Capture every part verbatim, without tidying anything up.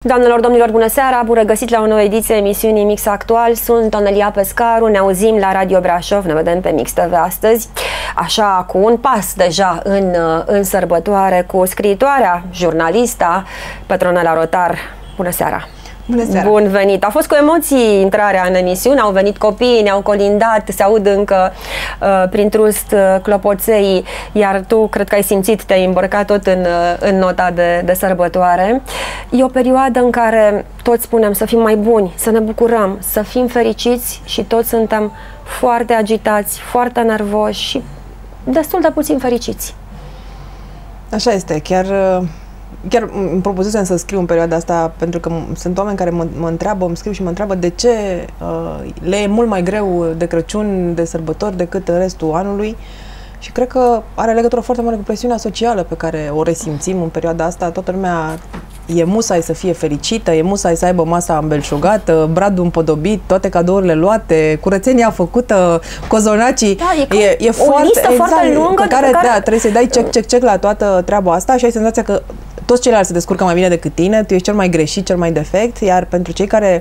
Doamnelor, domnilor, bună seara! Bun regăsit la o nouă ediție emisiunii Mix Actual. Sunt Onelia Pescaru, ne auzim la Radio Brașov, ne vedem pe Mix T V astăzi. Așa, cu un pas deja în, în sărbătoare, cu scriitoarea, jurnalista Petronela Rotar. Bună seara! Bună seara. Bun venit! A fost cu emoții intrarea în emisiune, au venit copiii, ne-au colindat, se aud încă uh, prin trust uh, clopoței, iar tu cred că ai simțit, te-ai îmbrăcat tot în, uh, în nota de, de sărbătoare. E o perioadă în care toți spunem să fim mai buni, să ne bucurăm, să fim fericiți și toți suntem foarte agitați, foarte nervoși și destul de puțin fericiți. Așa este, chiar... Uh... Chiar îmi propusesem să scriu în perioada asta, pentru că sunt oameni care mă, mă întreabă, îmi scriu și mă întreabă de ce uh, le e mult mai greu de Crăciun, de sărbători, decât în restul anului. Și cred că are legătură foarte mare cu presiunea socială pe care o resimțim în perioada asta. Toată lumea e musai să fie fericită, e musai să aibă masa îmbelșugată, bradul împodobit, toate cadourile luate, curățenia făcută, cozonacii. Da, e, e, e o foarte, listă exact, foarte lungă pe care, care... Da, trebuie să-i dai check, check, check la toată treaba asta și ai senzația că toți ceilalți se descurcă mai bine decât tine, tu ești cel mai greșit, cel mai defect, iar pentru cei care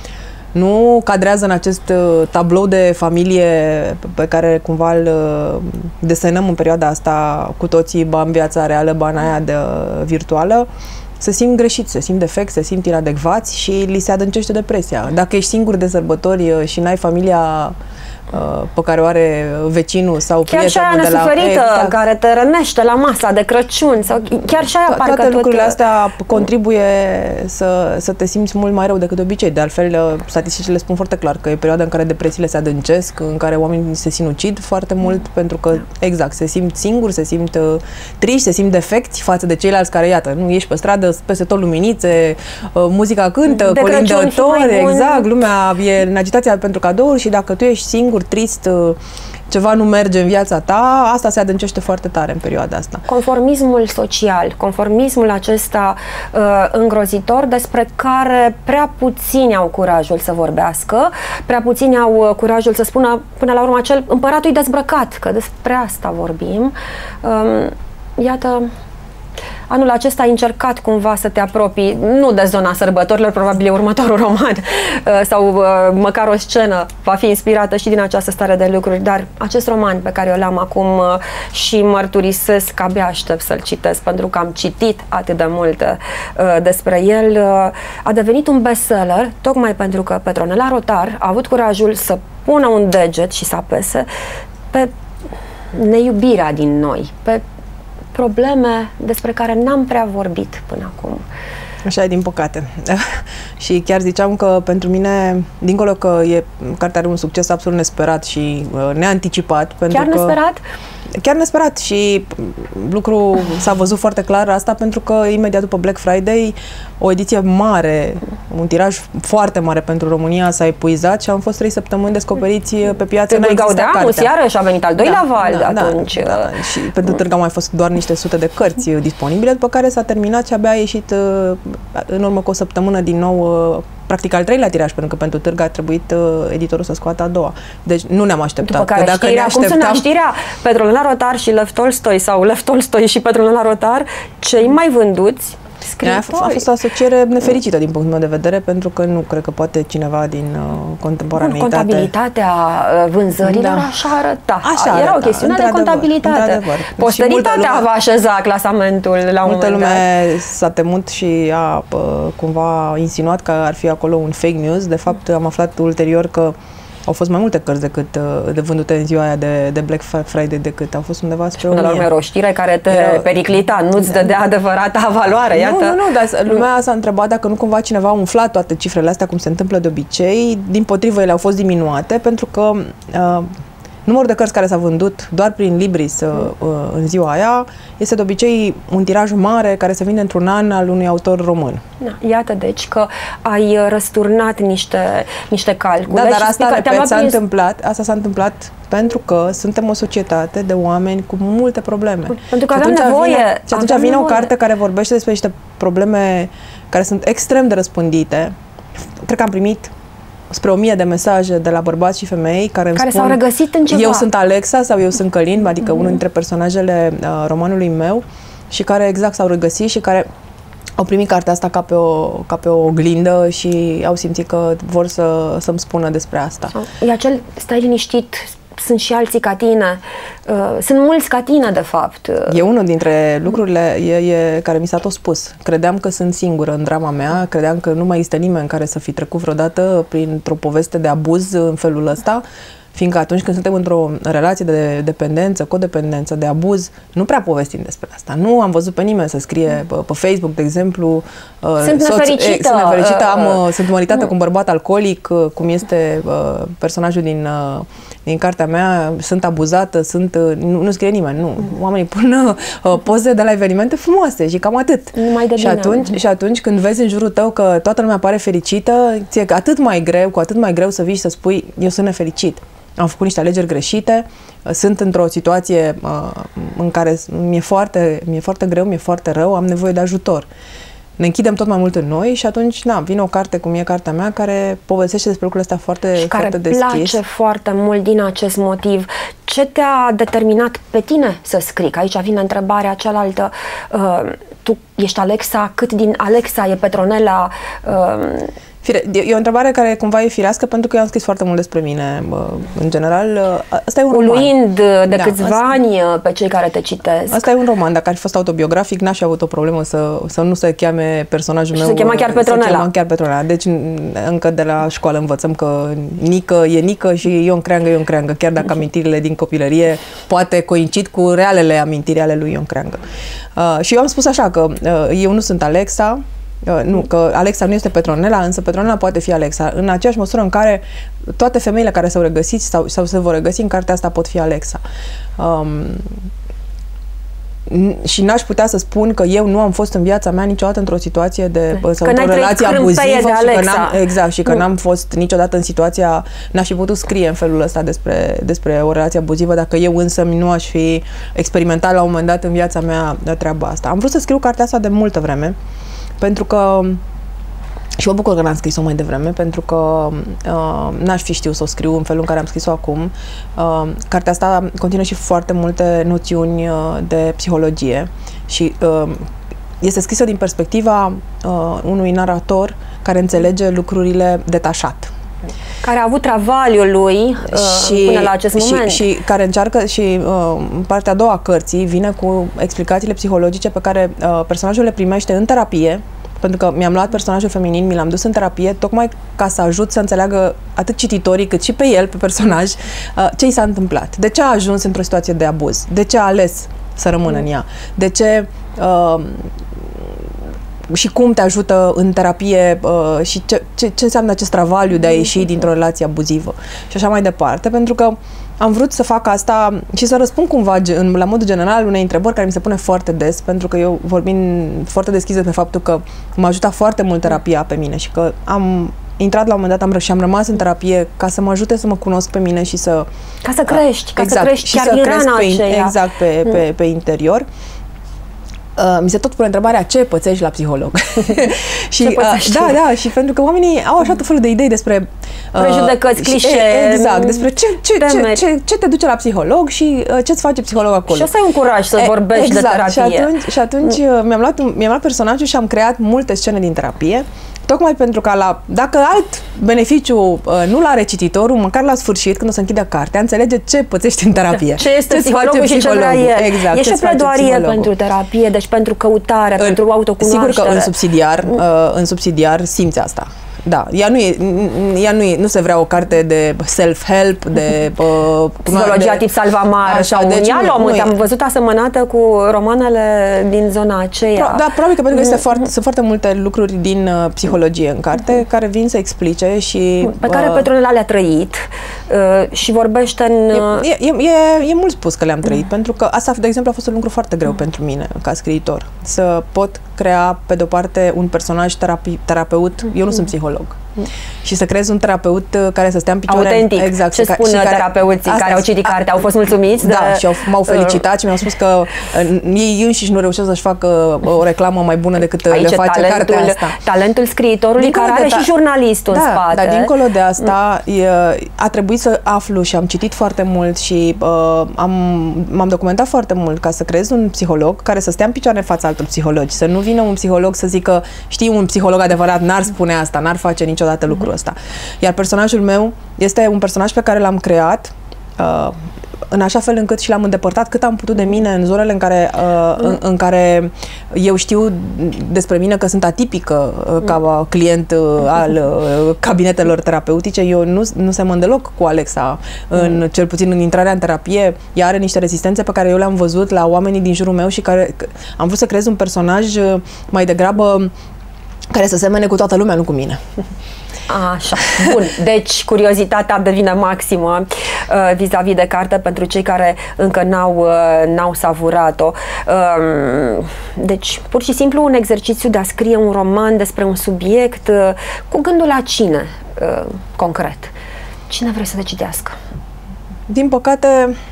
nu cadrează în acest uh, tablou de familie pe care cumva îl uh, desenăm în perioada asta cu toții, ba în viața reală, ba în aia de, uh, virtuală, se simt greșiți, se simt defect, se simt inadecvați și li se adâncește depresia. Dacă ești singur de sărbători uh, și n-ai familia pe care o are vecinul sau chiar prietenul de la... Chiar și aia nesuferită, exact, care te rănește la masa de Crăciun sau chiar și aia to parcă toate tot... lucrurile astea contribuie să, să te simți mult mai rău decât de obicei. De altfel, statisticile spun foarte clar că e perioada în care depresiile se adâncesc, în care oamenii se sinucid foarte mult, mm. pentru că, exact, se simt singuri, se simt uh, triști, se simt defecti față de ceilalți care, iată, nu ieși pe stradă, peste tot luminițe, uh, muzica cântă, de colindători, exact, lumea e în agitația pentru cadouri și dacă tu ești singur, trist, ceva nu merge în viața ta, asta se adâncește foarte tare în perioada asta. Conformismul social, conformismul acesta uh, îngrozitor despre care prea puțini au curajul să vorbească, prea puțini au curajul să spună până la urmă acel împăratul e dezbrăcat, că despre asta vorbim. Um, iată, anul acesta ai încercat cumva să te apropii, nu de zona sărbătorilor, probabil e următorul roman sau măcar o scenă va fi inspirată și din această stare de lucruri, dar acest roman pe care eu l-am acum și mărturisesc că abia aștept să-l citesc pentru că am citit atât de multe despre el, a devenit un bestseller tocmai pentru că Petronela Rotar a avut curajul să pună un deget și să apese pe neiubirea din noi, pe probleme despre care n-am prea vorbit până acum. Așa e, din păcate. Și chiar ziceam că pentru mine, dincolo că e, cartea are un succes absolut nesperat și uh, neanticipat. Pentru chiar că, nesperat? Chiar nesperat și lucru s-a văzut foarte clar asta pentru că imediat după Black Friday o ediție mare, un tiraj foarte mare pentru România s-a epuizat și am fost trei săptămâni descoperiți pe piață. Târgu Gaudeamus, iarăși a venit al doilea da, val da, atunci. Da, da. Și pentru Târgu au mai fost doar niște sute de cărți disponibile, după care s-a terminat și abia a ieșit în urmă cu o săptămână din nou practic al treilea tiraj, pentru că pentru Târg a trebuit uh, editorul să scoată a doua. Deci nu ne-am așteptat. După care că dacă știrea, ne așteptam... cum sună știrea? Petronela Rotar și Lev Tolstoi sau Lev Tolstoi și Petronela Rotar, cei mai vânduți scriitori. A fost o asociere nefericită din punctul meu de vedere, pentru că nu cred că poate cineva din uh, contemporaneitate... Bun, contabilitatea vânzărilor da. așa arăta. Așa Era arăta, o chestiune de contabilitate. Posteritatea va așeza clasamentul la un multă moment dat. lume s-a temut și a cumva insinuat că ar fi acolo un fake news. De fapt, am aflat ulterior că au fost mai multe cărți decât de vândute în ziua aia de, de Black Friday decât au fost undeva spre o mie. Până la urmă era o știre care te era... periclita, nu-ți dădea adevărata valoare. Iată. Nu, nu, nu, dar lumea s-a întrebat dacă nu cumva cineva a umflat toate cifrele astea, cum se întâmplă de obicei. Dimpotrivă, ele au fost diminuate, pentru că uh, numărul de cărți care s-a vândut doar prin Libris uh, în ziua aia este de obicei un tiraj mare care se vinde într-un an al unui autor român. Da, iată deci că ai răsturnat niște, niște calcule. Da, dar asta, repet, s-a prins... întâmplat, asta s-a întâmplat pentru că suntem o societate de oameni cu multe probleme. Pentru că avem nevoie. Vine, și atunci vine nevoie. o carte care vorbește despre niște probleme care sunt extrem de răspândite. Cred că am primit spre o mie de mesaje de la bărbați și femei care îmi care spun, s-au regăsit în ceva. Eu sunt Alexa sau eu sunt Călin, adică mm-hmm. unul dintre personajele uh, romanului meu, și care exact s-au regăsit și care au primit cartea asta ca pe o, ca pe o oglindă și au simțit că vor să, să-mi spună despre asta. E acel, stai liniștit, sunt și alții ca tine, uh, sunt mulți ca tine, de fapt. E unul dintre lucrurile e, e, care mi s-a tot spus. Credeam că sunt singură în drama mea, credeam că nu mai este nimeni care să fi trecut vreodată printr-o poveste de abuz în felul ăsta, fiindcă atunci când suntem într-o relație de dependență, codependență, de abuz, nu prea povestim despre asta. Nu am văzut pe nimeni să scrie pe, pe Facebook, de exemplu, sunt soț, nefericită, e, sunt, nefericită uh, am, uh, sunt măritată uh, cu un bărbat alcoolic, uh, cum este uh, personajul din, uh, din cartea mea, sunt abuzată, sunt, uh, nu, nu scrie nimeni, nu. Uh, Oamenii pun uh, poze de la evenimente frumoase și cam atât. Numai de și, atunci, și atunci când vezi în jurul tău că toată lumea pare fericită, ție că atât mai greu, cu atât mai greu să vii și să spui, eu sunt nefericit. Am făcut niște alegeri greșite, sunt într-o situație uh, în care mi-e foarte, mi-e foarte greu, mi-e foarte rău, am nevoie de ajutor. Ne închidem tot mai mult în noi și atunci, na, vine o carte cum e cartea mea care povestește despre lucrurile astea foarte, și foarte deschis. care place foarte mult din acest motiv. Ce te-a determinat pe tine să scrii? Că aici vine întrebarea cealaltă. Uh, tu ești Alexa, cât din Alexa e Petronela? Uh, Fire, e o întrebare care cumva e firească pentru că eu am scris foarte mult despre mine. În general, asta e un roman. Uluind de da, câțiva asta, ani pe cei care te citesc. Asta e un roman. Dacă ar fi fost autobiografic, n-aș fi avut o problemă să, să nu se cheme personajul meu. Se chema chiar Petronela. Se chema chiar Petronela. Deci încă de la școală învățăm că Nică e Nică și Ion Creangă, Ion Creangă. Chiar dacă amintirile din copilărie poate coincid cu realele amintiri ale lui Ion Creangă. Uh, și eu am spus așa că uh, eu nu sunt Alexa, Uh, nu, că Alexa nu este Petronela, însă Petronela poate fi Alexa. În aceeași măsură în care toate femeile care s-au regăsit sau, sau se vor regăsi în cartea asta pot fi Alexa. Um, și n-aș putea să spun că eu nu am fost în viața mea niciodată într-o situație de sau într-o relație abuzivă și că n-am, exact, și că nu. n-am fost niciodată în situația, n-aș fi putut scrie în felul ăsta despre, despre o relație abuzivă dacă eu însă nu aș fi experimentat la un moment dat în viața mea de treaba asta. Am vrut să scriu cartea asta de multă vreme, pentru că și mă bucur că n-am scris-o mai devreme, pentru că uh, n-aș fi știut să o scriu în felul în care am scris-o acum. Uh, cartea asta conține și foarte multe noțiuni uh, de psihologie și uh, este scrisă din perspectiva uh, unui narator care înțelege lucrurile detașat. Care a avut travaliul lui uh, și, până la acest și, moment. Și care încearcă și uh, partea a doua a cărții vine cu explicațiile psihologice pe care uh, personajul le primește în terapie, pentru că mi-am luat personajul feminin, mi l-am dus în terapie, tocmai ca să ajut să înțeleagă atât cititorii cât și pe el, pe personaj, uh, ce i s-a întâmplat, de ce a ajuns într-o situație de abuz, de ce a ales să rămână în ea, de ce... Uh, și cum te ajută în terapie uh, și ce, ce, ce înseamnă acest travaliu de a ieși dintr-o relație abuzivă și așa mai departe, pentru că am vrut să fac asta și să răspund cumva în, la modul general unei întrebări care mi se pune foarte des, pentru că eu vorbim foarte deschis despre faptul că m-a ajutat foarte mult terapia pe mine și că am intrat la un moment dat am, și am rămas în terapie ca să mă ajute să mă cunosc pe mine și să... Ca să crești, ca exact, să crești și chiar să din cresc rana pe, aceea. exact, pe, pe, pe interior. Uh, mi se tot pune întrebarea ce pățești la psiholog. și, uh, da, da, și pentru că oamenii au așa tot felul de idei despre uh, prejudecăți, clișee, exact, despre ce, ce, ce, ce, ce te duce la psiholog și uh, ce-ți face psiholog acolo. Și asta e un curaj să vorbești exact, de terapie. Și atunci, și atunci uh, mi-am luat, mi-am luat personajul și am creat multe scene din terapie, tocmai pentru că la, dacă alt beneficiu uh, nu l-are cititorul, măcar la sfârșit, când o să închidă cartea, înțelege ce pățești în terapie. Ce este psihologul și ce vrea el. Exact, e și o pledoarie pentru terapie, deci pentru căutare, în, pentru autocunoaștere. Sigur că în subsidiar, uh, în subsidiar simți asta. Da, ea nu e, ea nu e, nu se vrea o carte de self-help, de uh, psihologia de, tip Salvamar sau deci Ialom, te-am văzut asemănată cu romanele din zona aceea. Pro, da, probabil că pentru că este foarte, sunt foarte multe lucruri din uh, psihologie în carte care vin să explice și... Pe care uh, Petronela le-a trăit uh, și vorbește în... Uh, e, e, e, e mult spus că le-am trăit, pentru că asta, de exemplu, a fost un lucru foarte greu pentru mine ca scriitor. Să pot crea, pe de-o parte, un personaj terapi, terapeut. Eu nu sunt psiholog. și să creezi un terapeut care să stea în picioare. Autentic. Exact. Ce spun care, terapeuții care au citit cartea? Au fost mulțumiți? Da, de, și m-au felicitat și mi-au spus că ei înșiși nu reușesc să-și facă o reclamă mai bună decât aici le face cartea asta. Talentul scriitorului, dincolo care are și jurnalistul da, în spate. Dar dincolo de asta, e, a trebuit să aflu și am citit foarte mult și uh, am, m-am documentat foarte mult ca să creez un psiholog care să stea în picioare în fața altor psihologi, să nu vină un psiholog să zică, știi, un psiholog adevărat n-ar spune asta, n-ar face niciodată lucrul ăsta. Iar personajul meu este un personaj pe care l-am creat uh, în așa fel încât și l-am îndepărtat cât am putut de mine în zonele în care, uh, în, în care eu știu despre mine că sunt atipică uh, ca client uh, al uh, cabinetelor terapeutice. Eu nu, nu semăn deloc cu Alexa, în, cel puțin în intrarea în terapie. Ea are niște rezistențe pe care eu le-am văzut la oamenii din jurul meu și care am vrut să creez un personaj uh, mai degrabă care să semene cu toată lumea, nu cu mine. Așa, bun. Deci, curiozitatea devine maximă uh, vis-a-vis de carte pentru cei care încă n-au uh, n-au savurat-o. Uh, deci, pur și simplu un exercițiu de a scrie un roman despre un subiect uh, cu gândul la cine, uh, concret. Cine vrei să te citească? Din păcate,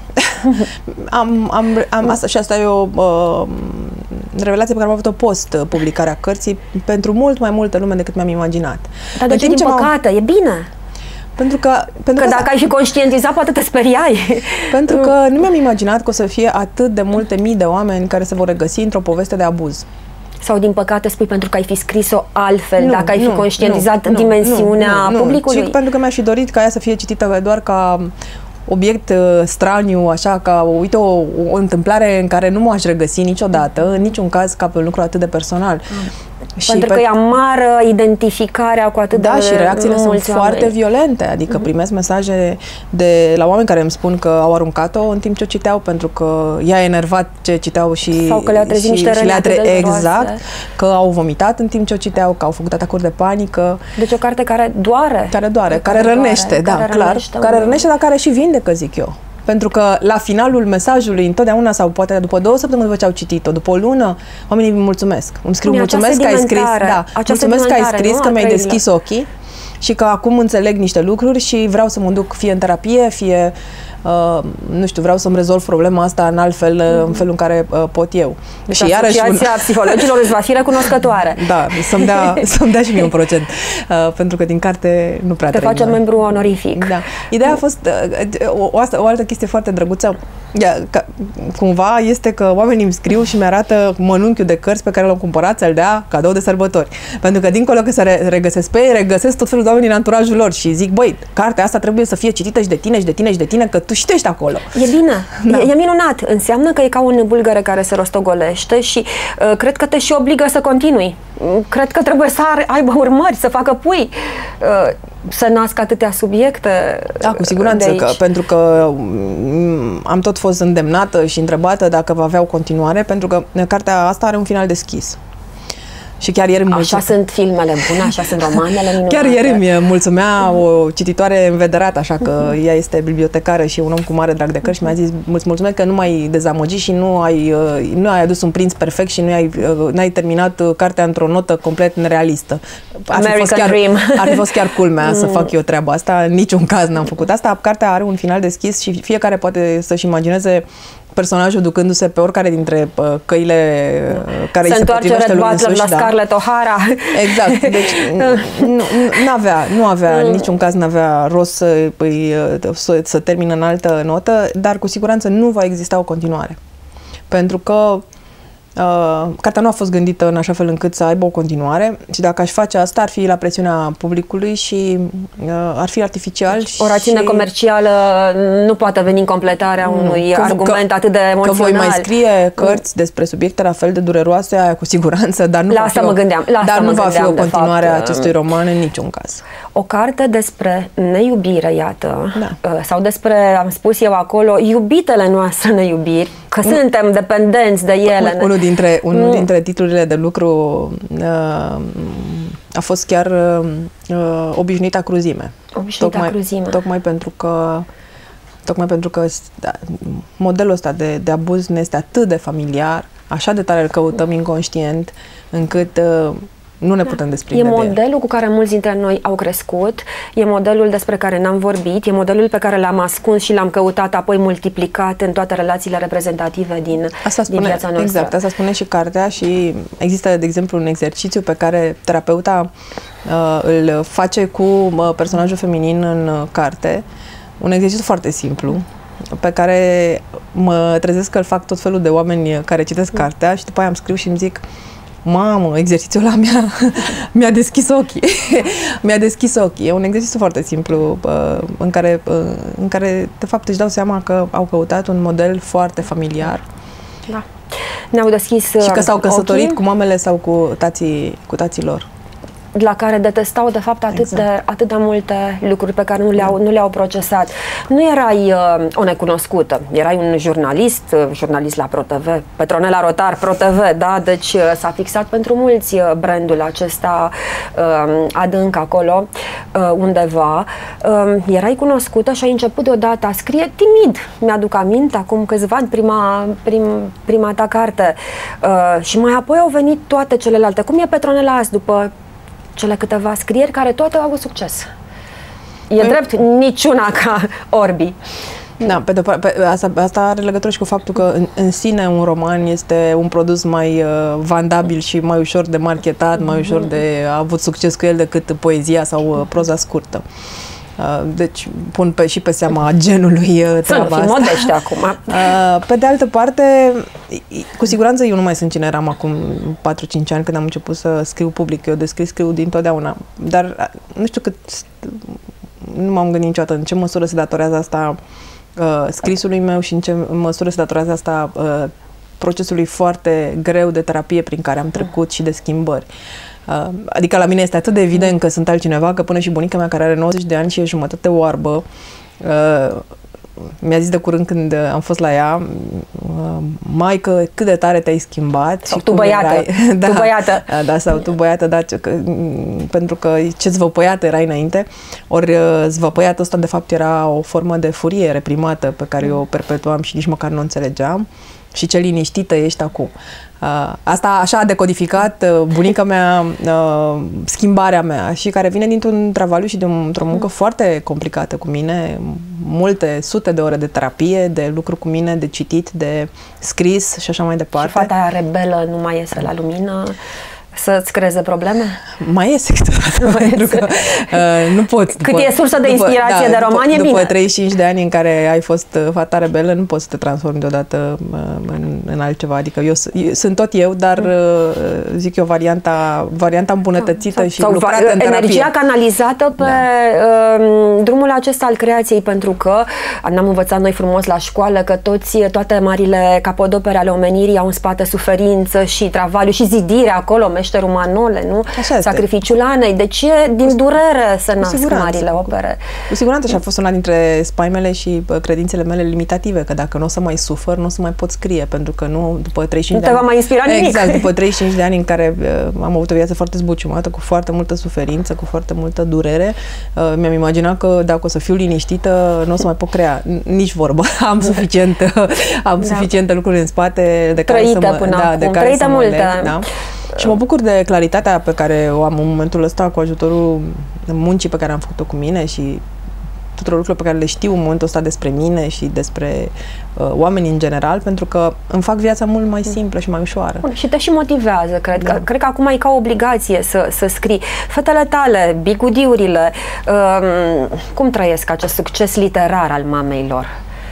am, am, am asta și asta e o uh, revelație pe care am avut-o post publicarea cărții pentru mult mai multă lume decât mi-am imaginat. Dar de ce din păcate? E bine. Pentru că, pentru că, că dacă ai fi conștientizat, poate te speriai. Pentru că nu mi-am imaginat că o să fie atât de multe mii de oameni care se vor regăsi într-o poveste de abuz. Sau din păcate spui pentru că ai fi scris-o altfel, nu, dacă ai fi nu, conștientizat nu, dimensiunea nu, nu, publicului? Nu, pentru că mi-aș fi dorit ca ea să fie citită doar ca obiect uh, straniu, așa, ca, uite, o, o întâmplare în care nu m-aș regăsi niciodată, în niciun caz ca pe un lucru atât de personal. Mm. Și pentru pe... că e amară identificarea cu atât da, de și reacțiile sunt oameni. foarte violente, adică mm-hmm. primesc mesaje de la oameni care îmi spun că au aruncat-o în timp ce o citeau, pentru că i-a enervat ce citeau și sau că le-a trezit și, niște și tre- exact, că au vomitat în timp ce o citeau, că au făcut atacuri de panică. Deci o carte care doare. Care doare, care, care rănește, doare, da, care clar, rănește, care rănește, dar care și vindecă, zic eu. Pentru că la finalul mesajului, întotdeauna, sau poate după două săptămâni după ce au citit-o, după o lună, oamenii îmi mulțumesc. Îmi scriu, mulțumesc că ai scris, da, mulțumesc că ai scris, că mi-ai deschis ochii și că acum înțeleg niște lucruri și vreau să mă duc fie în terapie, fie, uh, nu știu, vreau să-mi rezolv problema asta în alt fel, mm-hmm. în felul în care uh, pot eu. Deci și Asociația un... Psihologilor îți va fi recunoscătoare. Da, să-mi dea, să-mi dea și mie un procent, uh, pentru că din carte nu prea te face membru onorific. Da. Ideea a fost uh, o, o, o altă chestie foarte drăguță. Ja, ca, cumva este că oamenii îmi scriu și mi-arată mănunchiul de cărți pe care l-am cumpărat să-l dea cadou de sărbători. Pentru că dincolo că se re regăsesc pe ei, regăsesc tot felul de oameni din anturajul lor și zic, băi, cartea asta trebuie să fie citită și de tine și de tine și de tine, că tu și tu ești acolo. E bine, da. e, e minunat. Înseamnă că e ca un bulgăre care se rostogolește și uh, cred că te și obligă să continui. Cred că trebuie să aibă urmări, să facă pui, uh, să nască atâtea subiecte. Da, cu siguranță, că, pentru că am tot fost îndemnată și întrebată dacă va avea o continuare, pentru că cartea asta are un final deschis. Și chiar ieri așa sunt filmele bune, așa sunt romanele minunate. Chiar ieri mi mulțumea o cititoare învederată, așa că uh-huh. ea este bibliotecară și un om cu mare drag de cărți și mi-a zis, îți mulțumesc că nu m-ai dezamăgit și nu ai, nu ai adus un prinț perfect și nu ai, n-ai terminat cartea într-o notă complet nerealistă. Ar fi fost chiar, Dream. Ar fi fost chiar culmea mm. să fac eu treaba asta, în niciun caz n-am făcut asta. Cartea are un final deschis și fiecare poate să-și imagineze personajul ducându-se pe oricare dintre uh, căile uh, care îi se potrivește lui însuși. la Scarlett O'Hara. Exact. Deci nu, nu avea, nu avea în niciun caz n-avea rost să, păi, să, să termină în altă notă, dar cu siguranță nu va exista o continuare. Pentru că Uh, cartea nu a fost gândită în așa fel încât să aibă o continuare și dacă aș face asta ar fi la presiunea publicului și uh, ar fi artificial. Deci, o rațiune și... comercială nu poate veni în completarea mm, unui că, argument că, atât de emoțional. Că voi mai scrie cărți mm. despre subiecte la fel de dureroase, aia cu siguranță, dar nu, la va, asta fi mă gândeam, la dar asta nu mă va gândeam, fi o continuare fapt, a acestui roman în niciun caz. O carte despre neiubire, iată, da. sau despre, am spus eu acolo, iubitele noastre neiubiri, că mm. suntem dependenți de ele. Unul dintre, unul mm. dintre titlurile de lucru uh, a fost chiar uh, Obișnuita cruzime. Obișnuita tocmai, cruzime. Tocmai pentru că Tocmai pentru că da, modelul ăsta de, de abuz ne este atât de familiar, așa de tare îl căutăm inconștient, încât uh, nu ne putem desprinde E de modelul el. cu care mulți dintre noi au crescut, e modelul despre care n-am vorbit, e modelul pe care l-am ascuns și l-am căutat apoi multiplicat în toate relațiile reprezentative din, asta spune, din viața noastră. Exact, asta spune și cartea și există, de exemplu, un exercițiu pe care terapeuta uh, îl face cu uh, personajul feminin în uh, carte, un exercițiu foarte simplu, pe care mă trezesc că îl fac tot felul de oameni care citesc cartea și după aia îmi scriu și îmi zic: mamă, exercițiul ăla mi-a, mi-a deschis ochii. mi-a deschis ochii. E un exercițiu foarte simplu în care, în care, de fapt, își dau seama că au căutat un model foarte familiar. Da. Ne-au deschis și că s-au căsătorit ochii, cu mamele sau cu tații, cu tații lor. La care detestau, de fapt, atât, exact. de, atât de multe lucruri pe care nu le-au, nu le-au procesat. Nu erai uh, o necunoscută, erai un jurnalist, uh, jurnalist la ProTV, Petronela Rotar, ProTV, da? Deci uh, s-a fixat pentru mulți uh, brandul acesta uh, adânc acolo, uh, undeva. Uh, erai cunoscută și ai început deodată a scrie timid. Mi-aduc aminte, acum câțiva ani, prima, prim, prima ta carte. Uh, și mai apoi au venit toate celelalte. Cum e Petronela azi, după cele câteva scrieri care toate au avut succes? E păi, drept, niciuna ca Orbi. Da, pe de, pe, asta, asta are legătură și cu faptul că în, în sine un roman este un produs mai uh, vandabil și mai ușor de marketat, mm-hmm. mai ușor de a avut succes cu el decât poezia sau uh, proza scurtă. Uh, deci pun pe, și pe seama genului uh, treaba asta. Să nu fii modește acum. Uh, pe de altă parte, cu siguranță eu nu mai sunt cine eram acum patru cinci ani când am început să scriu public. Eu descris, scriu dintotdeauna. Dar nu știu cât, nu m-am gândit niciodată în ce măsură se datorează asta uh, scrisului meu și în ce măsură se datorează asta uh, procesului foarte greu de terapie prin care am trecut și de schimbări. Uh, adică la mine este atât de evident că sunt altcineva, că până și bunica mea, care are nouăzeci de ani și e jumătate oarbă, uh, mi-a zis de curând când am fost la ea: maică, cât de tare te-ai schimbat. Sau tu băiată. da, tu băiată. Da, sau tu băiată, da, că, pentru că ce zvăpăiată erai înainte. Ori zvăpăiatul ăsta de fapt era o formă de furie reprimată pe care eu o perpetuam și nici măcar nu o înțelegeam. Și ce liniștită ești acum. Uh, asta așa a decodificat uh, bunica mea uh, schimbarea mea și care vine dintr-un travaliu și dintr-o muncă foarte complicată cu mine, multe sute de ore de terapie, de lucru cu mine, de citit, de scris și așa mai departe. Și fata aia rebelă nu mai iese la lumină să-ți creeze probleme? Mai iese câteodată, pentru că uh, nu poți. Cât e sursă de inspirație după, de roman, după, e bine. După treizeci și cinci de ani în care ai fost fata rebelă, nu poți să te transformi deodată uh, în, în altceva. Adică eu, eu sunt tot eu, dar uh, zic eu varianta, varianta îmbunătățită sau, și sau lucrată în terapie. Energia canalizată pe da. uh, drumul acesta al creației, pentru că n-am învățat noi frumos la școală că toți, toate marile capodopere ale omenirii au în spate suferință și travaliu și zidire acolo, meșterul Manole, nu? Sacrificiul Anei. Deci e din durere să nasc marile opere. Cu siguranță și a fost una dintre spaimele și credințele mele limitative, că dacă nu o să mai sufăr, nu o să mai pot scrie, pentru că nu, după treizeci și cinci de ani... Nu te va mai inspira nimic. Exact, după treizeci și cinci de ani în care uh, am avut o viață foarte zbuciumată, cu foarte multă suferință, cu foarte multă durere, uh, mi-am imaginat că dacă o să fiu liniștită, nu o să mai pot crea nici vorbă. Am suficient, am da. suficiente lucruri în spate de care Trăite să mă, până da, acum. de care Trăite să mă multe. leg, da? Și mă bucur de claritatea pe care o am în momentul ăsta cu ajutorul muncii pe care am făcut-o cu mine și tuturor lucrurilor pe care le știu în momentul ăsta despre mine și despre uh, oameni în general, pentru că îmi fac viața mult mai simplă și mai ușoară. Bun, și te și motivează, cred. Da. Că, cred că acum e ca obligație să, să scrii. Fetele tale, bigudiurile, uh, cum trăiesc acest succes literar al mamei lor?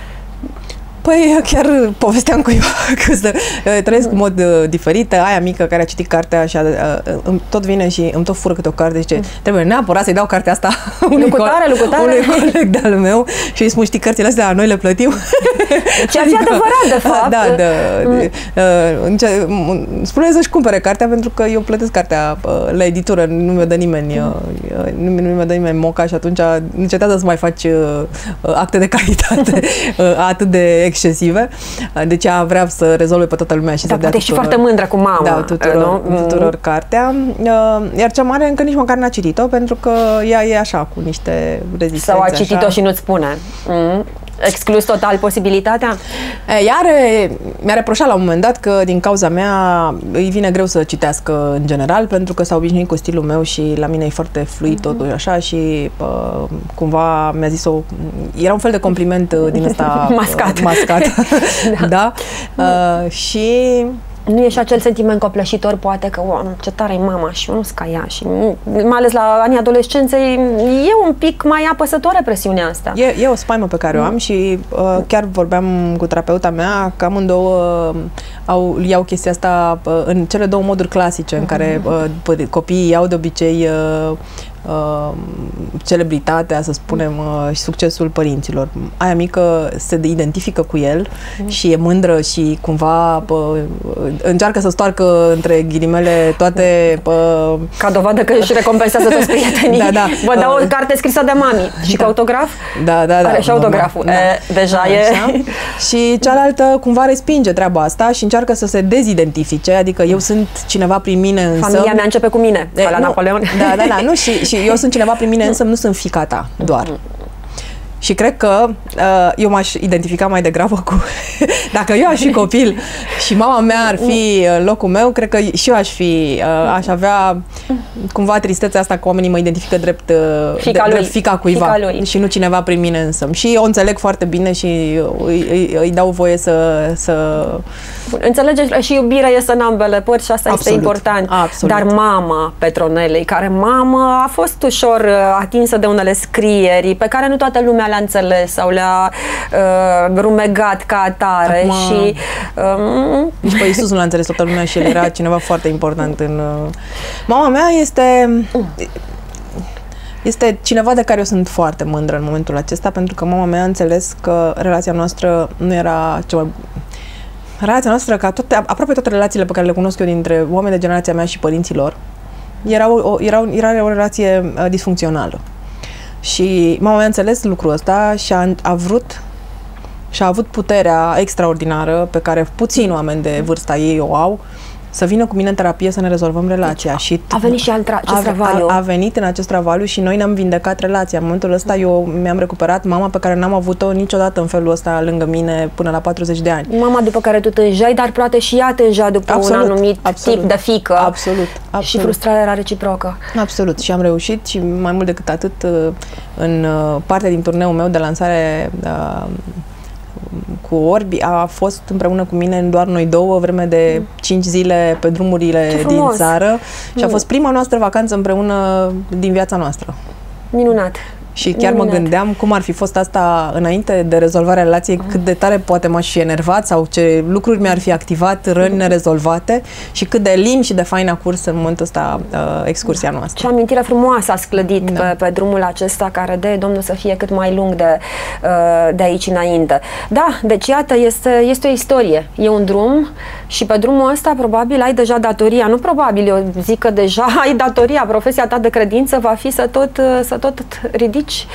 Păi chiar povesteam cu eu că să, trăiesc în mod uh, diferit. Aia mică care a citit cartea și a, uh, tot vine și îmi tot fură câte o carte și zice: trebuie neapărat să-i dau cartea asta unui, lucutare, co lucutare. unui coleg de-al meu și îi spun: știi, cărțile astea noi le plătim. Ceea ce e adevărat, de fapt. Da, da. Mm. Uh, spune să-și cumpere cartea, pentru că eu plătesc cartea uh, la editură, nu mi-o dă nimeni, uh, nu, nu mi-o dă nimeni moca și atunci încetează să mai faci uh, acte de calitate uh, atât de excesive. Deci ea vrea să rezolve pe toată lumea și da, să dea tuturor, și foarte mândră cu mama. Da, tuturor, nu? tuturor cartea. Iar cea mare încă nici măcar n-a citit-o, pentru că ea e așa, cu niște rezistențe. Sau a citit-o și nu-ți spune. Mm. exclus total posibilitatea? E, iar mi-a reproșat la un moment dat că din cauza mea îi vine greu să citească în general, pentru că s-a obișnuit cu stilul meu și la mine e foarte fluid mm-hmm. totul așa și uh, cumva mi-a zis o... Era un fel de compliment din ăsta mascat. mascat. da. da. Uh, și... Nu e și acel sentiment copleșitor, poate, că o, ce tare e mama și eu nu sunt ca ea și mai ales la anii adolescenței e un pic mai apăsătoare presiunea asta. E, e o spaimă pe care o am și uh, chiar vorbeam cu terapeuta mea că amândouă uh, au, iau chestia asta uh, în cele două moduri clasice în care uh, copiii iau de obicei uh, Uh, celebritatea, să spunem, uh, și succesul părinților. Aia mică se identifică cu el mm. și e mândră și cumva uh, încearcă să stoarcă între ghilimele toate... Uh, Ca dovadă că își recompensează toți prietenii. da, da. Vă dau o carte scrisă de mami. Și da. cu autograf? Da, da, da. Are și autograful. Da. E, deja da, e... Așa. Și cealaltă cumva respinge treaba asta și încearcă să se dezidentifice, adică eu sunt cineva prin mine însă... Familia mea începe cu mine, de, ca la nu, Napoleon. Da, da, da. Nu, și, și eu sunt cineva prin mine însă, nu sunt fiica ta, doar. Și cred că uh, eu m-aș identifica mai degrabă cu... Dacă eu aș fi copil și mama mea ar fi în locul meu, cred că și eu aș fi... Uh, aș avea cumva tristețea asta că oamenii mă identifică drept, uh, fica, de, lui. drept fica cuiva fica lui. Și nu cineva prin mine însă. Și eu o înțeleg foarte bine și îi, îi, îi dau voie să... să... Înțelegeți, și iubirea este în ambele părți și asta absolut, este important. Absolut. Dar mama Petronelei, care mamă a fost ușor atinsă de unele scrieri pe care nu toată lumea le-a înțeles sau le-a uh, rumegat ca atare. Acum, și um... nici pe Iisus nu l-a înțeles toată lumea și el era cineva foarte important în... Uh... Mama mea este... Este cineva de care eu sunt foarte mândră în momentul acesta, pentru că mama mea a înțeles că relația noastră nu era cea mai... Relația noastră, ca toate, aproape toate relațiile pe care le cunosc eu dintre oameni de generația mea și părinților, era o, era, era o relație uh, disfuncțională. Și mama mea a înțeles lucrul ăsta și a, a vrut și a avut puterea extraordinară pe care puțini oameni de vârsta ei o au, să vină cu mine în terapie să ne rezolvăm relația. Deci, și a venit și altra, acest a, travaliu. A, a venit în acest travaliu și noi ne-am vindecat relația. În momentul ăsta eu mi-am recuperat mama pe care n-am avut-o niciodată în felul ăsta lângă mine până la patruzeci de ani. Mama după care tu tânjeai, dar poate și ea tângea după absolut, un anumit absolut, tip de fiică. Absolut, absolut. Și frustrarea era reciprocă. Absolut. Și am reușit și mai mult decât atât în partea din turneul meu de lansare cu Orbi a fost împreună cu mine în doar noi două, vreme de cinci zile pe drumurile din țară și a fost prima noastră vacanță împreună din viața noastră. Minunat! Și chiar Minunat. mă gândeam cum ar fi fost asta înainte de rezolvarea relației, uh-huh. cât de tare poate m-aș fi enervat sau ce lucruri mi-ar fi activat răni nerezolvate și cât de lin și de fain a curs în momentul ăsta uh, excursia noastră. Ce amintire frumoasă a sclădit da. pe, pe drumul acesta care de Domnul să fie cât mai lung de, uh, de aici înainte. Da, deci iată, este, este o istorie, e un drum și pe drumul ăsta probabil ai deja datoria, nu probabil, eu zic că deja ai datoria, profesia ta de credință va fi să tot, să tot ridici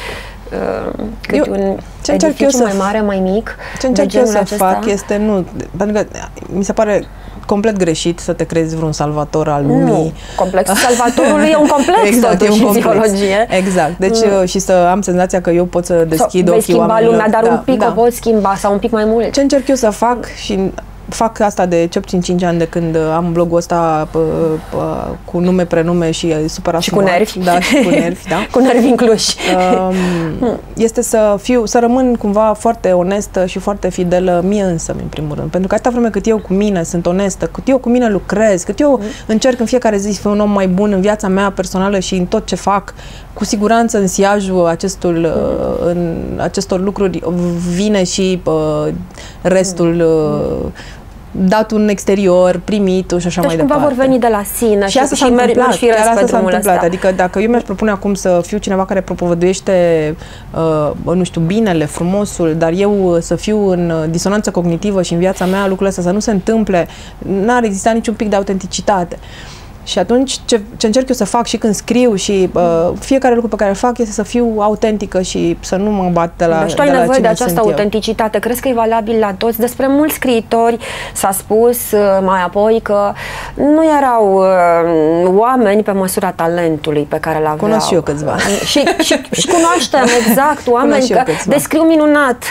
Uh, cât eu, un ce edificiu eu mai să, mare, mai mic. Ce încerc eu să acesta? fac este, nu, pentru că mi se pare complet greșit să te crezi vreun salvator al lumii. Nu, complexul salvatorului e un complex exact, totuși e un în psihologie. Exact, deci mm. și să am senzația că eu pot să deschid so, ochii oamenilor. lumea, dar da, un pic da. o pot schimba sau un pic mai mult. Ce încerc eu să fac și fac asta de cel puțin cinci ani de când am blogul ăsta pă, pă, cu nume, prenume și super asumat. Și cu nervi. Da, și cu nervi, da. Cu nervi incluși. Um, este să fiu, să rămân cumva foarte onestă și foarte fidelă mie însă, în primul rând. Pentru că atâta vreme cât eu cu mine sunt onestă, cât eu cu mine lucrez, cât eu mm. încerc în fiecare zi să fiu un om mai bun în viața mea personală și în tot ce fac, cu siguranță în siajul acestul, mm. în acestor lucruri vine și uh, restul mm. uh, dat un exterior, primit și așa deci mai departe. Deci vor veni de la sine și, asta și, și mergi și asta s-a întâmplat. Adică dacă eu mi-aș propune acum să fiu cineva care propovăduiește, uh, nu știu, binele, frumosul, dar eu să fiu în disonanță cognitivă și în viața mea lucrurile astea să nu se întâmple, n-ar exista niciun pic de autenticitate. Și atunci ce, ce încerc eu să fac și când scriu și uh, fiecare lucru pe care îl fac este să fiu autentică și să nu mă bat de la deci tu ai nevoie de această autenticitate. Crezi că e valabil la toți? Despre mulți scriitori s-a spus uh, mai apoi că nu erau uh, oameni pe măsura talentului pe care l-aveau. Cunosc și eu câțiva. și, și, și cunoaștem exact oameni că descriu minunat.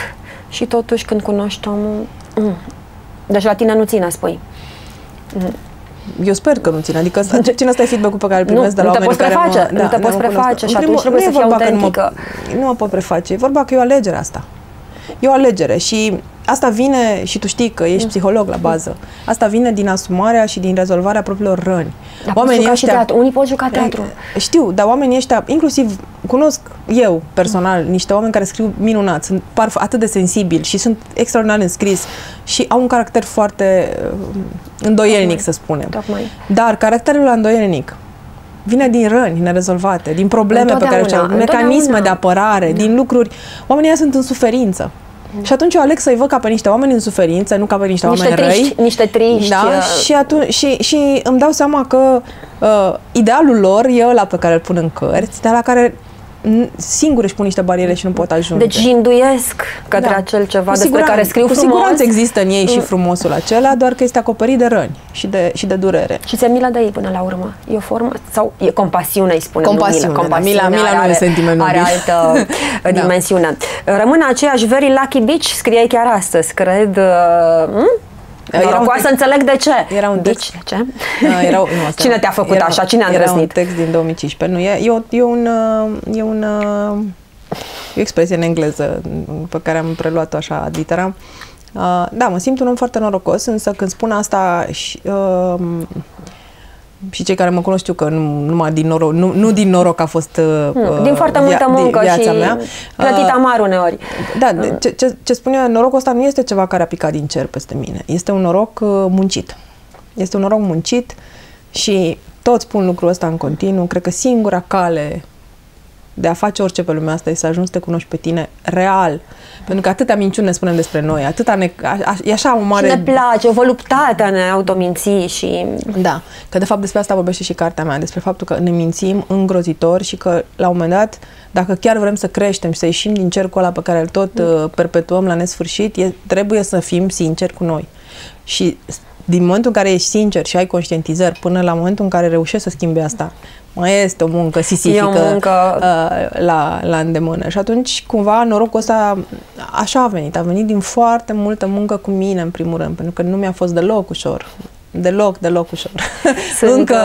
și totuși când cunoști omul... Mm. Deci la tine nu ține, spui. Mm. Eu sper că nu ține, adică cine ăsta e feedback-ul pe care îl primesc nu, de la oamenii care preface, mă... nu te poți preface și atunci trebuie să fii autentică. Nu mă pot preface, e vorba că e o alegere asta. E o alegere și asta vine, și tu știi că ești psiholog la bază, asta vine din asumarea și din rezolvarea propriilor răni. Dar oamenii ăștia, și teatru. Unii pot juca teatru. Știu, dar oamenii ăștia, inclusiv cunosc eu personal niște oameni care scriu minunat, sunt par atât de sensibili și sunt extraordinar în scris și au un caracter foarte îndoielnic, Tocmai. să spunem. Tocmai. Dar caracterul ăla îndoielnic vine din răni nerezolvate, din probleme pe care și-au, mecanisme de apărare, da. din lucruri. Oamenii ăia sunt în suferință. Și atunci eu aleg să-i văd ca pe niște oameni în suferință, nu ca pe niște, niște oameni triști, răi. Niște triști. Da? Și, atunci, și, și îmi dau seama că uh, idealul lor e ăla pe care îl pun în cărți, dar la care singur își pun niște bariere și nu pot ajunge. Deci jinduiesc către da. acel ceva cu despre care scriu cu frumos. Cu siguranță există în ei și frumosul acela, doar că este acoperit de răni și de, și de durere. Și ți-e milă de ei până la urmă? E o formă? Sau e compasiune, îi spunem, compasiune, nu milă. Compasiune, da. Mila, Mila are, nu e sentiment are altă da. dimensiune. Rămâne aceeași Very Lucky Beach, scriei chiar astăzi, cred. Uh, Norocoasă, să înțeleg de ce. Era un text. De ce? Uh, era, nu, asta Cine te-a făcut era, așa? Cine a îndrăznit? Era un text din două mii cincisprezece. Nu, e, e, o, e, un, e, un, e o expresie în engleză pe care am preluat-o așa ad literam. Uh, da, mă simt un om foarte norocos, însă când spun asta și, uh, și cei care mă cunosc știu că nu, numai din noroc, nu, nu din noroc a fost uh, din foarte multă muncă viața și mea. plătit amar uneori. Da, ce, ce, ce spun eu, norocul ăsta nu este ceva care a picat din cer peste mine. Este un noroc uh, muncit. Este un noroc muncit și toți spun lucrul ăsta în continuu. Cred că singura cale de a face orice pe lumea asta e să ajungi să te cunoști pe tine real. Pentru că atâtea minciuni ne spunem despre noi, atâta ne, a, a, e așa o mare... Și ne place, o voluptate a ne autominți și... Da, că de fapt despre asta vorbește și cartea mea, despre faptul că ne mințim îngrozitor și că la un moment dat, dacă chiar vrem să creștem și să ieșim din cercul ăla pe care îl tot uh, perpetuăm la nesfârșit, e, trebuie să fim sinceri cu noi. Și din momentul în care ești sincer și ai conștientizări până la momentul în care reușești să schimbi asta, mai este o muncă sisifică o muncă... Uh, la, la îndemână. Și atunci, cumva, norocul ăsta așa a venit. A venit din foarte multă muncă cu mine, în primul rând, pentru că nu mi-a fost deloc ușor. Deloc, deloc ușor. Sunt, încă,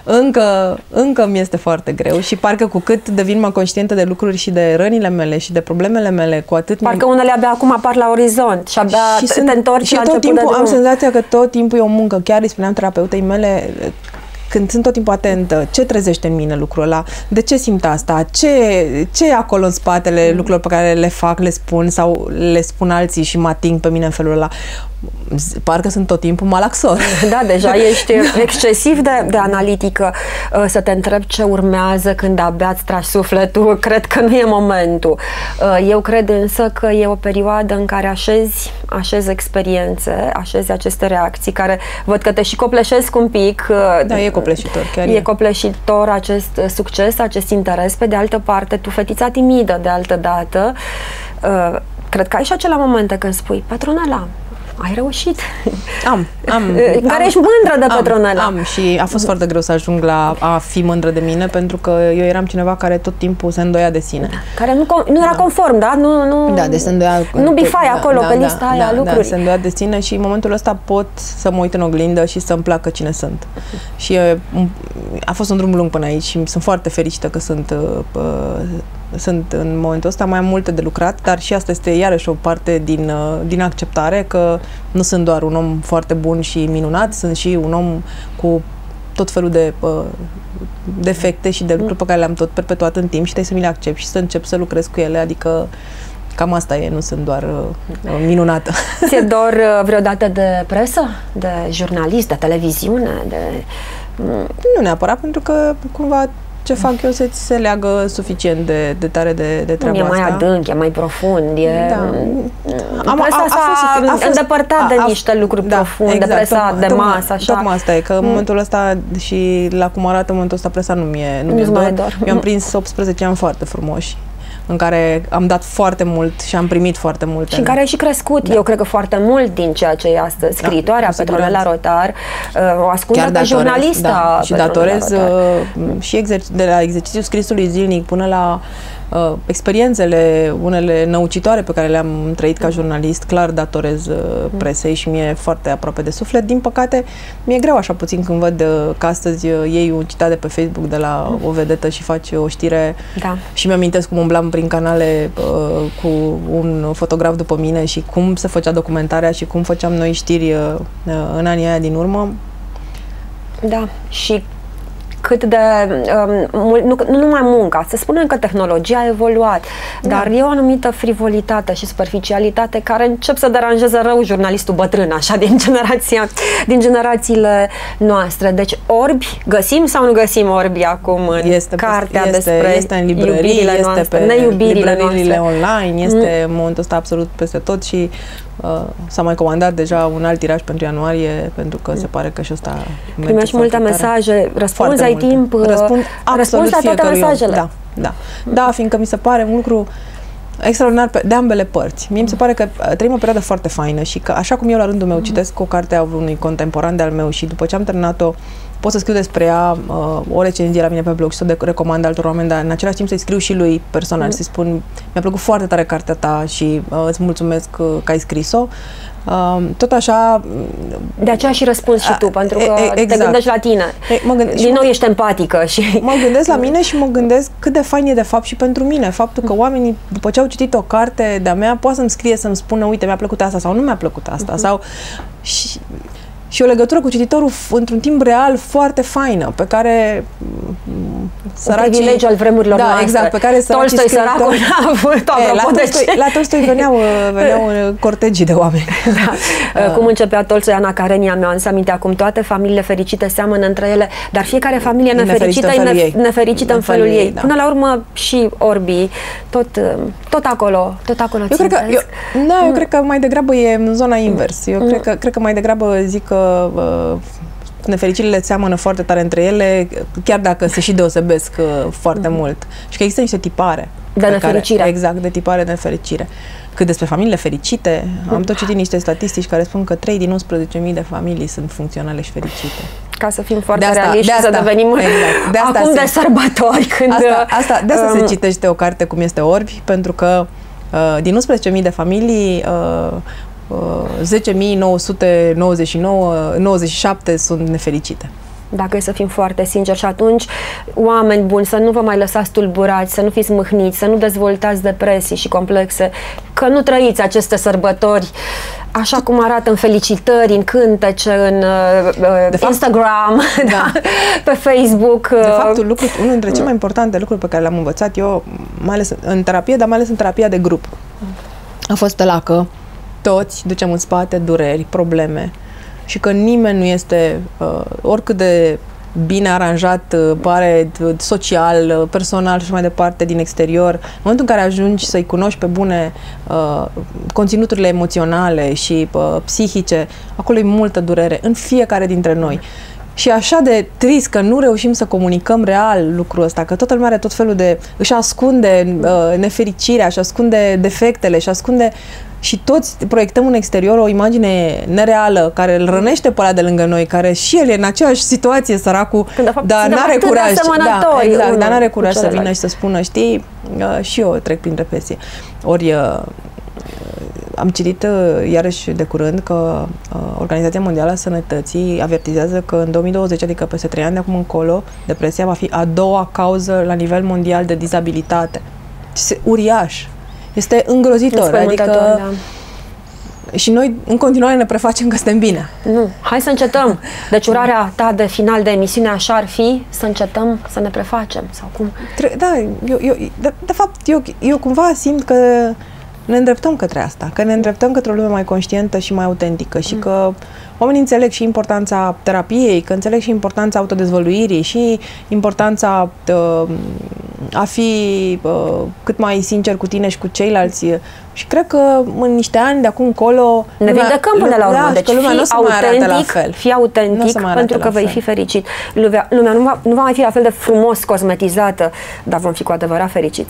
încă, încă mi este foarte greu și parcă cu cât devin mai conștientă de lucruri și de rănile mele și de problemele mele, cu atât... Parcă unele abia acum apar la orizont și abia și te sunt, întorci și la tot început timpul de am senzația că tot timpul e o muncă. Chiar îi spuneam terapeutei mele, când sunt tot timpul atentă, ce trezește în mine lucrul ăla, de ce simt asta, ce, ce e acolo în spatele mm. lucrurilor pe care le fac, le spun sau le spun alții și mă ating pe mine în felul ăla. Parcă sunt tot timpul malaxor. Da, deja ești excesiv de, de analitică. Să te întrebi ce urmează când abia îți tragi sufletul, cred că nu e momentul. Eu cred însă că e o perioadă în care așezi, așezi experiențe, așezi aceste reacții care văd că te și copleșesc un pic. Da, e copleșitor, chiar e. E copleșitor acest succes, acest interes. Pe de altă parte, tu, fetița timidă de altă dată, cred că ai și acele momente când spui, patronala, ai reușit. Am, am. În care am, ești mândră de patronala. Am, am și a fost foarte greu să ajung la a fi mândră de mine, pentru că eu eram cineva care tot timpul se îndoia de sine. Da, care nu, nu era da. conform, da? Nu, nu, da, deci se îndoia... Nu bifai da, acolo da, pe da, lista da, aia da, lucruri. Da, se îndoia de sine și în momentul ăsta pot să mă uit în oglindă și să-mi placă cine sunt. Uh-huh. Și a fost un drum lung până aici și sunt foarte fericită că sunt... Uh, sunt în momentul ăsta, mai am multe de lucrat, dar și asta este iarăși o parte din, din acceptare, că nu sunt doar un om foarte bun și minunat, sunt și un om cu tot felul de uh, defecte și de lucruri pe care le-am tot perpetuat în timp și trebuie să mi le accept și să încep să lucrez cu ele, adică cam asta e, nu sunt doar uh, minunată. Ți-e dor uh, vreodată de presă? De jurnalist, de televiziune? De... Nu neapărat, pentru că cumva ce fac eu se, se leagă suficient de, de tare de, de treaba asta. E mai adânc, e mai profund, e... Da. Am, presa s-a îndepărtat de a, niște lucruri da, profunde, exact, presa tocmai, de tocmai, masă, așa. Tocmai asta e, că în momentul ăsta și la cum arată în momentul ăsta presa nu mi-e nu mi-e dor. dor. Eu am prins optsprezece ani foarte frumoși, în care am dat foarte mult și am primit foarte mult. Și în care ai și crescut, da. eu cred că foarte mult din ceea ce e astăzi. Scriitoarea da, Petronela Rotar, o ascunde pe jurnalista da, și datorez uh, și exerc- de la exercițiul scrisului zilnic până la uh, experiențele, unele năucitoare pe care le-am trăit ca jurnalist, clar datorez uh, presei și mie foarte aproape de suflet. Din păcate, mi-e greu așa puțin când văd uh, că astăzi uh, iei un citat de pe Facebook de la o vedetă și faci o știre da. și mi-amintesc cum umblam prin canale uh, cu un fotograf după mine și cum se făcea documentarea și cum făceam noi știri uh, în anii aia din urmă. Da, și cât de, um, mult, nu, nu numai munca, să spunem că tehnologia a evoluat, da. dar e o anumită frivolitate și superficialitate care încep să deranjeze rău jurnalistul bătrân, așa, din generația, din generațiile noastre. Deci orbi, găsim sau nu găsim orbi acum în este, cartea este, despre este în librării, este noastre, pe neiubirile librăriile noastre. online, este în momentul ăsta absolut peste tot și Uh, s-a mai comandat deja un alt tiraj pentru ianuarie, pentru că se pare că și ăsta primești multe tare. mesaje, răspunzi, ai multe. timp, răspund răspunzi la toate mesajele. Da, da. Mm. da, fiindcă mi se pare un lucru extraordinar de ambele părți. Mie mi se pare că trăim o perioadă foarte faină și că, așa cum eu la rândul meu citesc o carte a unui contemporan de al meu și după ce am terminat-o pot să scriu despre ea uh, o recenzie la mine pe blog și să o recomand altor oameni, dar în același timp să-i scriu și lui personal, mm. să-i spun, mi-a plăcut foarte tare cartea ta și uh, îți mulțumesc uh, că ai scris-o. Uh, tot așa... De aceea și răspuns și tu, uh, pentru că exact. te gândești la tine. E, mă gândesc, Din nou ești empatică și... Mă gândesc la mine și mă gândesc cât de fain e de fapt și pentru mine. Faptul că oamenii, după ce au citit o carte de-a mea, poate să-mi scrie, să-mi spună, uite, mi-a plăcut asta sau nu mi-a plăcut asta. Uh-huh. Sau... Și, și o legătură cu cititorul într-un timp real foarte faină, pe care săracii... Un privilegiu al vremurilor da, noastre. Exact, pe care Tolstoi săracul n-a avut, apropo de ce... La Tolstoi veneau, veneau cortegii de oameni. Da. Uh. Cum începea Tolstoi, Ana Karenina, mi-o am aminte acum, toate familiile fericite seamănă între ele, dar fiecare familie nefericită e nefericită, nefericită în felul ei. Da. Până la urmă și orbii, tot, tot acolo, tot acolo eu cred că, eu, da, eu cred că mai degrabă e în zona invers. Eu mm. cred, că, cred că mai degrabă zic că Uh, nefericirile seamănă foarte tare între ele, chiar dacă se și deosebesc uh, foarte mm. mult. Și că există niște tipare. De nefericire. Care, exact, de tipare de nefericire. Cât despre familiile fericite, mm. am tot citit niște statistici care spun că trei din unsprezece mii de familii sunt funcționale și fericite. Ca să fim foarte de asta, realiști de asta, și să devenim exact, de asta acum se, de sărbători. Când, asta, asta, de asta um, se citește o carte cum este Orbi, pentru că uh, din unsprezece mii de familii uh, zece mii nouă sute nouăzeci și nouă, nouăzeci și șapte sunt nefericite. Dacă e să fim foarte sinceri și atunci, oameni buni, să nu vă mai lăsați tulburați, să nu fiți mâhniți, să nu dezvoltați depresii și complexe, că nu trăiți aceste sărbători așa cum arată în felicitări, în cântece, în uh, fapt, Instagram, da. Da, pe Facebook. De fapt, lucru, unul dintre cele mai importante lucruri pe care le-am învățat eu, mai ales în terapie, dar mai ales în terapia de grup, a fost ăla că toți ducem în spate dureri, probleme și că nimeni nu este, uh, oricât de bine aranjat, uh, pare social, uh, personal și mai departe din exterior, în momentul în care ajungi să-i cunoști pe bune uh, conținuturile emoționale și uh, psihice, acolo e multă durere în fiecare dintre noi. Și așa de trist că nu reușim să comunicăm real lucrul ăsta, că toată lumea are tot felul de... își ascunde uh, nefericirea, își ascunde defectele, își ascunde... Și toți proiectăm în exterior o imagine nereală care îl rănește pe ăla de lângă noi, care și el e în aceeași situație, săracul, dar n-are curaj, da, exact, dar n-are curaj să vină și să spună, știi, uh, și eu trec prin depresie. Ori uh, am citit uh, iarăși de curând că uh, Organizația Mondială a Sănătății avertizează că în două mii douăzeci, adică peste trei ani de acum încolo, depresia va fi a doua cauză la nivel mondial de dizabilitate. Este uriaș. Este îngrozitor, adică... Da. Și noi în continuare ne prefacem că suntem bine. Nu, hai să încetăm. Deci urarea ta de final de emisiune așa ar fi să încetăm să ne prefacem, sau cum? Da, eu, eu, de, de fapt, eu, eu cumva simt că ne îndreptăm către asta, că ne îndreptăm către o lume mai conștientă și mai autentică și mm. că oamenii înțeleg și importanța terapiei, că înțeleg și importanța autodezvăluirii și importanța uh, a fi uh, cât mai sincer cu tine și cu ceilalți. Și cred că în niște ani de acum încolo... Ne vindecăm până la urmă. Da, deci lumea nu o să mai arate la fel. Fii autentic, pentru că vei fi fericit. Lumea, lumea nu, va, nu va mai fi la fel de frumos cosmetizată, dar vom fi cu adevărat fericiți.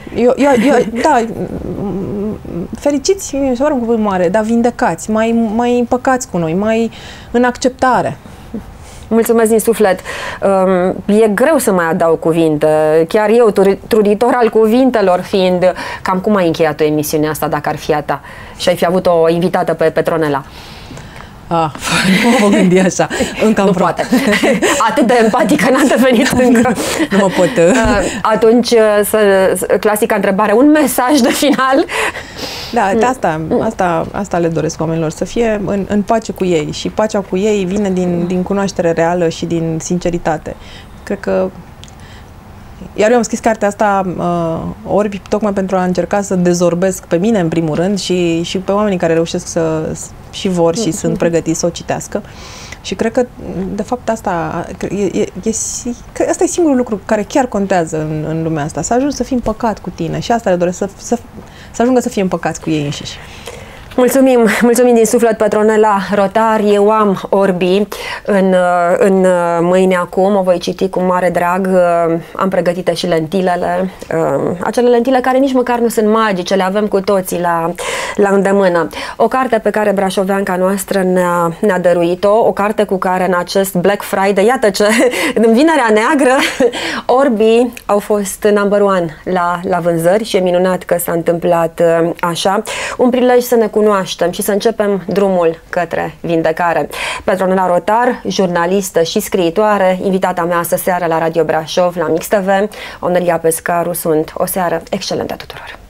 Eu, eu, eu, da, fericiți, mi se pare un cuvânt mare, dar vindecați, mai, mai împăcați cu noi, mai în acceptare. Mulțumesc din suflet. E greu să mai adaug cuvinte. Chiar eu, truditor al cuvintelor fiind, cam cum ai încheiat o emisiunea asta dacă ar fi a ta și ai fi avut o invitată pe Petronela? Ah, nu mă gândi așa. Încă nu poate. Atât de empatică n-a devenit încă. Nu mă pot. Atunci, să, clasica întrebare, un mesaj de final? Da, asta, asta, asta le doresc oamenilor, să fie în, în pace cu ei. Și pacea cu ei vine din, din cunoaștere reală și din sinceritate. Cred că Iar eu am scris cartea asta uh, ori tocmai pentru a încerca să dezorbesc pe mine în primul rând și, și pe oamenii care reușesc să și vor și sunt pregătiți să o citească. Și cred că, de fapt, asta e, e, e, asta e singurul lucru care chiar contează în, în lumea asta. Să ajungi să fii împăcat cu tine și asta le doresc, să, să, să ajungă să fie împăcați cu ei înșiși. Mulțumim, mulțumim din suflet, Petronela Rotar. Eu am Orbi în, în mâine acum, o voi citi cu mare drag. Am pregătite și lentilele, acele lentile care nici măcar nu sunt magice, le avem cu toții la, la îndemână. O carte pe care brașoveanca noastră ne-a ne-a dăruit-o, o carte cu care în acest Black Friday, iată ce, în Vinerea Neagră, Orbi au fost number one la, la vânzări și e minunat că s-a întâmplat așa. Un prilej să ne cunoaștem cunoaștem și să începem drumul către vindecare. Petronela Rotar, jurnalistă și scriitoare, invitata mea astă seară la Radio Brașov, la Mix T V. Onelia Pescaru sunt. O seară excelentă tuturor!